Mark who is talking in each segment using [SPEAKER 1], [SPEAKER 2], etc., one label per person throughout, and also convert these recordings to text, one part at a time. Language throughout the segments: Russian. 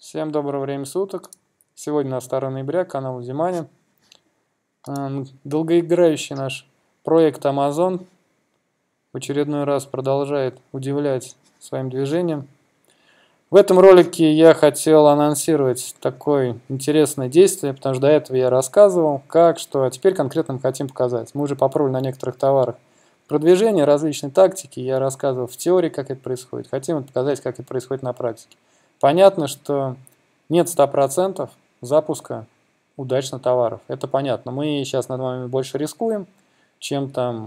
[SPEAKER 1] Всем доброго времени суток. Сегодня у нас 2 ноября, канал Внимание. Долгоиграющий наш проект Amazon в очередной раз продолжает удивлять своим движением. В этом ролике я хотел анонсировать такое интересное действие, потому что до этого я рассказывал, как, что, а теперь конкретно мы хотим показать. Мы уже попробовали на некоторых товарах продвижение, различные тактики, я рассказывал в теории, как это происходит. Хотим показать, как это происходит на практике. Понятно, что нет 100% запуска удачно товаров. Это понятно. Мы сейчас над вами больше рискуем, чем там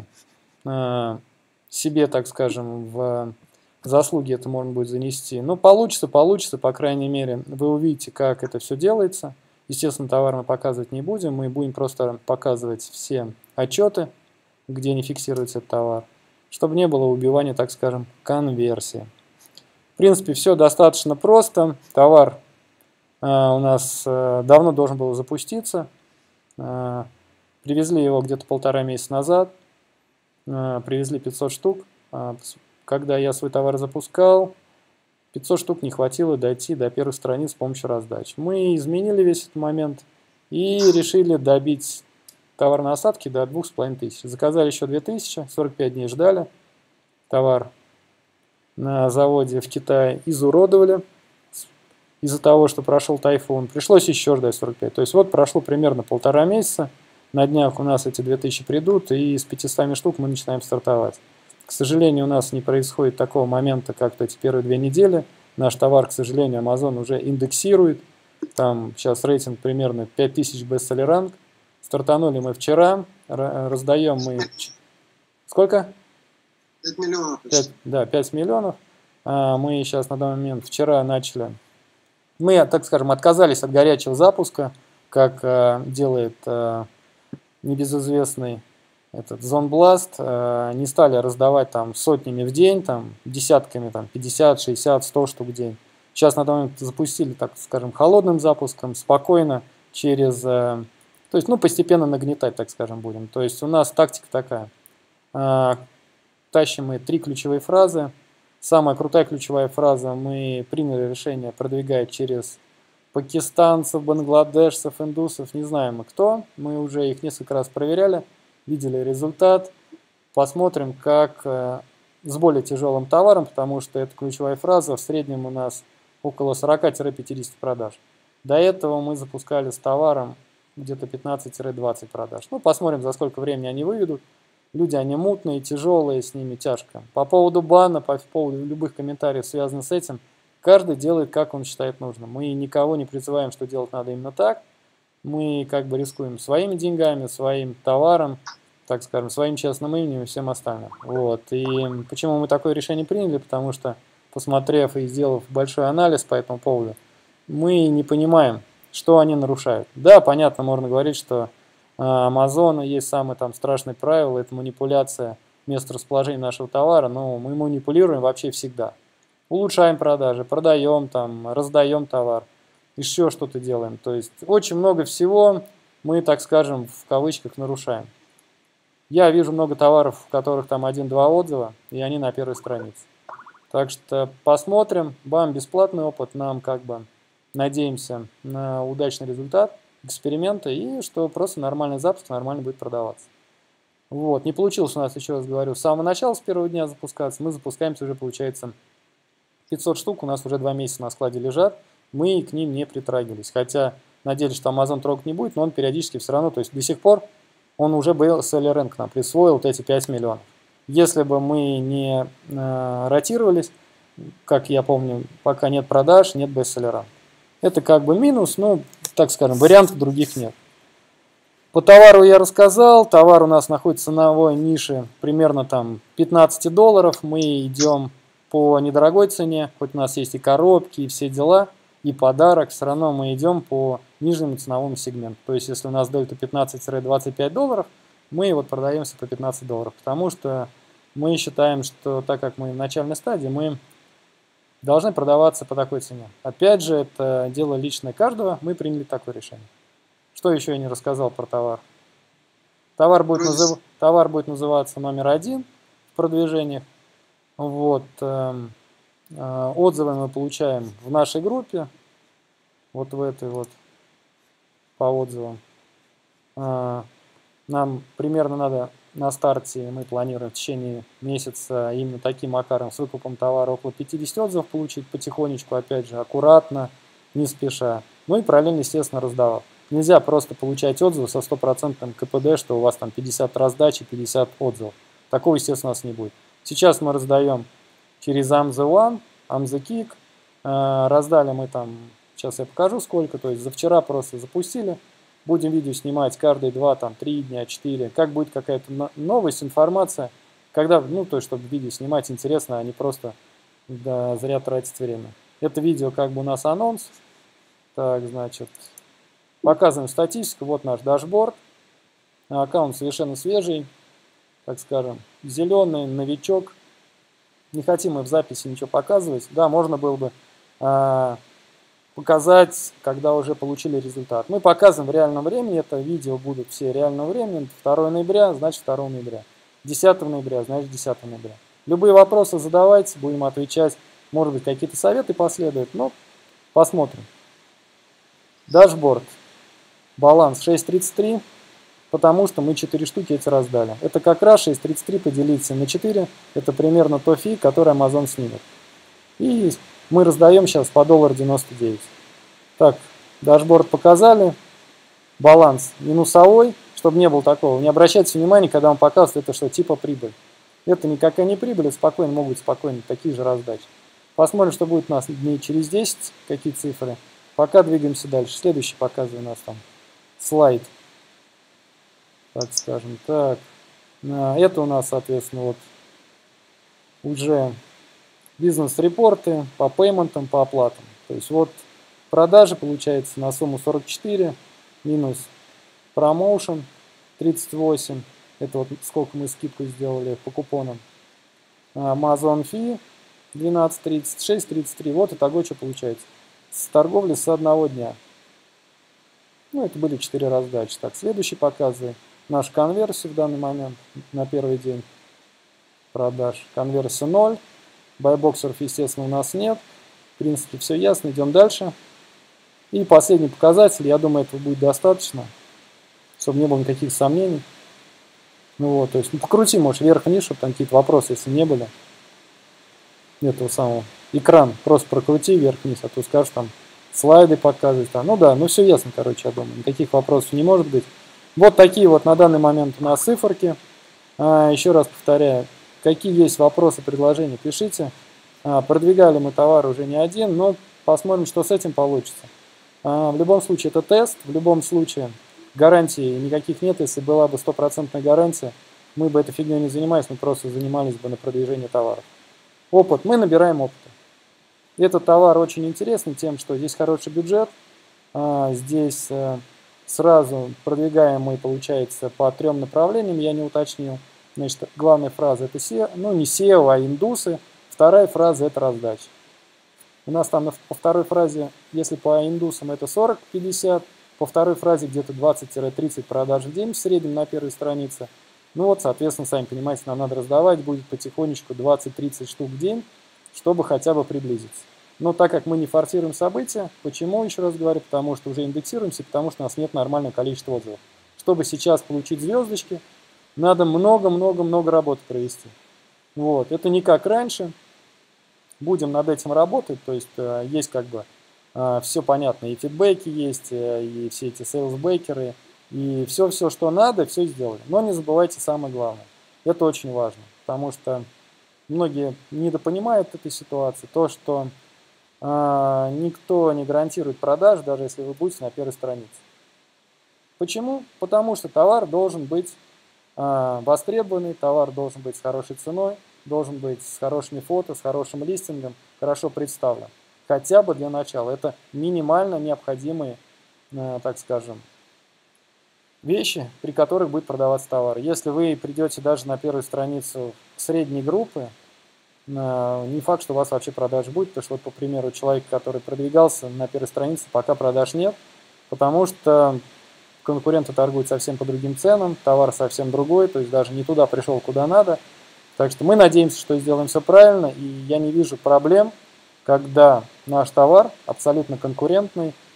[SPEAKER 1] себе, так скажем, в заслуги это можно будет занести. Но получится, по крайней мере, вы увидите, как это все делается. Естественно, товар мы показывать не будем. Мы будем просто показывать все отчеты, где не фиксируется этот товар, чтобы не было убивания, так скажем, конверсии. В принципе, все достаточно просто. Товар у нас давно должен был запуститься. Привезли его где-то 1,5 месяца назад. Привезли 500 штук. Когда я свой товар запускал, 500 штук не хватило дойти до первых страниц с помощью раздач. Мы изменили весь этот момент и решили добить товар на осадке до 2500. Заказали еще 2000, 45 дней ждали. Товар на заводе в Китае изуродовали из-за того, что прошел тайфун. Пришлось еще ждать 45. То есть вот прошло примерно 1,5 месяца. На днях у нас эти 2000 придут, и с 500 штук мы начинаем стартовать. К сожалению, у нас не происходит такого момента, как эти первые 2 недели. Наш товар, к сожалению, Amazon уже индексирует. Там сейчас рейтинг примерно 5000 бестселлер ранг. Стартанули мы вчера, раздаем мы... Сколько?
[SPEAKER 2] 5 миллионов.
[SPEAKER 1] 5 миллионов. Мы сейчас на данный момент вчера начали... Мы, так скажем, отказались от горячего запуска, как делает небезызвестный этот Zone не стали раздавать там сотнями в день, там десятками, там 50, 60, 100 штук в день. Сейчас на данный момент запустили, так скажем, холодным запуском, спокойно, через, то есть, постепенно нагнетать, так скажем, будем. То есть у нас тактика такая. Тащим мы 3 ключевые фразы. Самая крутая ключевая фраза, мы приняли решение продвигать через пакистанцев, бангладешцев, индусов, не знаем мы кто. Мы уже их несколько раз проверяли. Видели результат. Посмотрим, как с более тяжелым товаром, потому что эта ключевая фраза в среднем у нас около 40-50 продаж. До этого мы запускали с товаром где-то 15-20 продаж. Посмотрим, за сколько времени они выведут. Люди, они мутные, тяжелые, с ними тяжко. По поводу бана, по поводу любых комментариев, связанных с этим, каждый делает, как он считает нужным. Мы никого не призываем, что делать надо именно так. Мы как бы рискуем своими деньгами, своим товаром, так скажем, своим честным именем и всем остальным. Вот. И почему мы такое решение приняли? Потому что, посмотрев и сделав большой анализ по этому поводу, мы не понимаем, что они нарушают. Да, понятно, можно говорить, что Amazon есть самое там страшное правило, это манипуляция места расположения нашего товара, но мы манипулируем вообще всегда. Улучшаем продажи, продаем, там, раздаем товар. Еще что-то делаем. То есть очень много всего мы, так скажем, в кавычках нарушаем. Я вижу много товаров, в которых там 1-2 отзыва, и они на первой странице. Так что посмотрим. Бам, бесплатный опыт. Нам как бы надеемся на удачный результат эксперимента и что просто нормальный запуск нормально будет продаваться. Вот. Не получилось у нас, еще раз говорю, с самого начала, с первого дня запускаться. Мы запускаемся уже, получается, 500 штук. У нас уже 2 месяца на складе лежат. Мы к ним не притрагивались. Хотя надеялись, что Amazon трогать не будет, но он периодически все равно, то есть до сих пор он уже бестселлер к нам присвоил вот эти 5 миллионов. Если бы мы не ротировались, как я помню, пока нет продаж, нет бестселлера. Это как бы минус, так скажем, вариантов других нет. По товару я рассказал. Товар у нас находится в ценовой нише примерно там $15. Мы идем по недорогой цене, хоть у нас есть и коробки, и все дела, и подарок, все равно мы идем по нижнему ценовому сегменту. То есть, если у нас дельта $15-25, мы вот продаемся по $15, потому что мы считаем, что так как мы в начальной стадии, мы должны продаваться по такой цене. Опять же, это дело личное каждого, мы приняли такое решение. Что еще я не рассказал про товар? Товар будет называться номер 1 в продвижениях. Вот. Отзывы мы получаем в нашей группе. вот в этой вот по отзывам. Нам примерно надо на старте, мы планируем в течение месяца именно таким макаром с выкупом товара около 50 отзывов получить потихонечку, опять же, аккуратно, не спеша. Ну и параллельно, естественно, раздавал. Нельзя просто получать отзывы со 100% КПД, что у вас там 50 раздач и 50 отзывов. Такого, естественно, у нас не будет. Сейчас мы раздаем через I'm the One, I'm the Kick. Раздали мы там, сейчас я покажу сколько, то есть за вчера просто запустили. Будем видео снимать каждые 2, 3 дня, 4. Как будет какая-то новость, информация, когда, ну, то есть, чтобы видео снимать интересно, а не просто да, зря тратить время. Это видео как бы у нас анонс. Так, значит, показываем статистику. Вот наш дашборд. Аккаунт совершенно свежий, так скажем, зеленый, новичок. Не хотим мы в записи ничего показывать. Да, можно было бы показать, когда уже получили результат. Мы показываем в реальном времени, это видео будут все реального времени. 2 ноября, значит 2 ноября. 10 ноября, значит 10 ноября. Любые вопросы задавайте, будем отвечать. Может быть, какие-то советы последуют, но посмотрим. Дашборд. Баланс 6.33, потому что мы 4 штуки эти раздали. Это как раз 6.33 поделиться на 4. Это примерно то фи, который Amazon снимет. И мы раздаем сейчас по $1.99. Так, дашборд показали. Баланс минусовой, чтобы не было такого. Не обращайте внимания, когда он показывает, это что, типа прибыль. Это никакая не прибыль, спокойно могут спокойно такие же раздачи. Посмотрим, что будет у нас дней через 10, какие цифры. Пока двигаемся дальше. Следующий показывает у нас там слайд. Так скажем, так. Это у нас, соответственно, вот уже бизнес-репорты по пейментам, по оплатам. То есть вот продажи получается на сумму 44, минус промоушен 38. Это вот сколько мы скидку сделали по купонам. Amazon Fee 12.30, 6.33. Вот итого что получается. С торговли с одного дня. Ну, это были 4 раздачи. Так, следующий показывает нашу конверсию в данный момент на первый день продаж. Конверсия 0. Байбоксеров, естественно, у нас нет. В принципе, все ясно. Идем дальше. И последний показатель. Я думаю, этого будет достаточно, чтобы не было никаких сомнений. Ну вот, то есть, ну, покрути, может, вверх-вниз, чтобы там какие-то вопросы, если не были. Этого самого. Экран просто прокрути вверх-вниз, а то скажешь, там, слайды показывать. Там. Ну да, ну все ясно, короче, я думаю. Никаких вопросов не может быть. Вот такие вот на данный момент у нас циферки. Еще раз повторяю. Какие есть вопросы, предложения, пишите. Продвигали мы товар уже не один, но посмотрим, что с этим получится. В любом случае это тест, в любом случае гарантии никаких нет. Если была бы 100% гарантия, мы бы этой фигней не занимались, мы просто занимались бы на продвижении товаров. Опыт. Мы набираем опыта. Этот товар очень интересный тем, что здесь хороший бюджет. Здесь сразу продвигаем мы, получается, по 3 направлениям, я не уточнил. Значит, главная фраза это SEO, ну не SEO, а индусы. Вторая фраза это раздача. У нас там по второй фразе, если по индусам это 40-50, по второй фразе где-то 20-30 продаж в день в среднем на первой странице. Ну вот, соответственно, сами понимаете, нам надо раздавать будет потихонечку 20-30 штук в день, чтобы хотя бы приблизиться. Но так как мы не форсируем события, почему, еще раз говорю, потому что уже индексируемся, потому что у нас нет нормального количества отзывов. Чтобы сейчас получить звездочки, надо много-много-много работы провести. Вот. Это не как раньше. Будем над этим работать. То есть есть как бы все понятно. И фидбэки есть, и все эти сейлсбекеры, и все, что надо, все сделали. Но не забывайте самое главное. Это очень важно. Потому что многие недопонимают этой ситуации. То, что никто не гарантирует продаж, даже если вы будете на первой странице. Почему? Потому что товар должен быть востребованный, товар должен быть с хорошей ценой, должен быть с хорошими фото, с хорошим листингом, хорошо представлен. Хотя бы для начала. Это минимально необходимые, так скажем, вещи, при которых будет продаваться товар. Если вы придете даже на первую страницу средней группы, не факт, что у вас вообще продаж будет, потому что, вот, по примеру, человек, который продвигался на первой странице, пока продаж нет, потому что конкуренты торгуют совсем по другим ценам, товар совсем другой, то есть даже не туда пришел, куда надо. Так что мы надеемся, что сделаем все правильно, и я не вижу проблем, когда наш товар абсолютно конкурентный,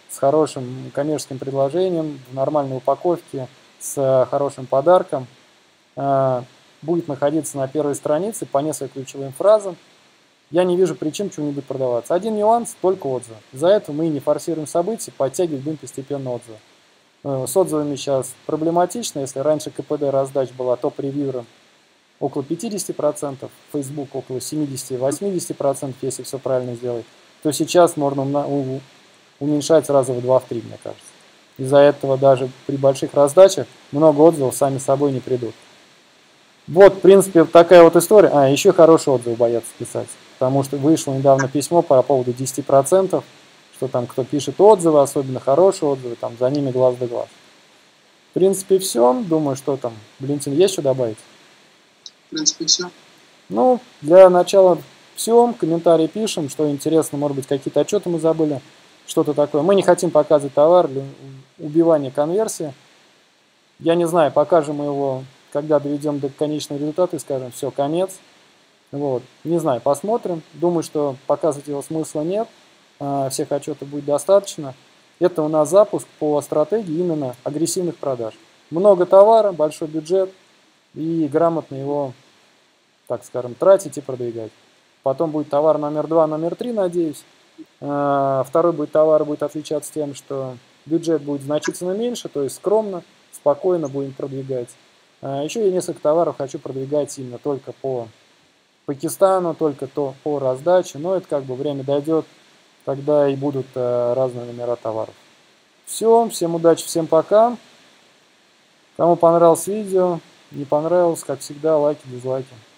[SPEAKER 1] с хорошим коммерческим предложением, в нормальной упаковке, с хорошим подарком, будет находиться на первой странице по нескольким ключевым фразам. Я не вижу причин, почему не будет продаваться. Один нюанс, только отзывы. За это мы не форсируем события, подтягивать будем постепенно отзывы. С отзывами сейчас проблематично. Если раньше КПД раздач была топ-ревьюером около 50%, Facebook около 70-80%, если все правильно сделать, то сейчас можно уменьшать раза в 2-3, мне кажется. Из-за этого даже при больших раздачах много отзывов сами собой не придут. Вот, в принципе, такая вот история. Еще хорошие отзывы боятся писать. Потому что вышло недавно письмо по поводу 10%, что там кто пишет отзывы, особенно хорошие отзывы, там за ними глаз да глаз. В принципе, все. Думаю, что там. Валентин, есть что добавить?
[SPEAKER 2] В принципе, все.
[SPEAKER 1] Ну, для начала все. Комментарии пишем, что интересно, может быть, какие-то отчеты мы забыли, что-то такое. Мы не хотим показывать товар для убивания конверсии. Я не знаю, покажем мы его, когда доведем до конечного результата и скажем, все, конец. Вот. Не знаю, посмотрим. Думаю, что показывать его смысла нет. Всех отчетов будет достаточно. Это у нас запуск по стратегии именно агрессивных продаж. Много товара, большой бюджет и грамотно его, так скажем, тратить и продвигать. Потом будет товар номер 2, номер 3, надеюсь. Второй товар будет отличаться тем, что бюджет будет значительно меньше, то есть скромно, спокойно будем продвигать. Еще я несколько товаров хочу продвигать именно только по Пакистану, только по раздаче, но это как бы время дойдет, тогда и будут разные номера товаров. Все, всем удачи, всем пока. Кому понравилось видео, не понравилось, как всегда, лайки, дизлайки.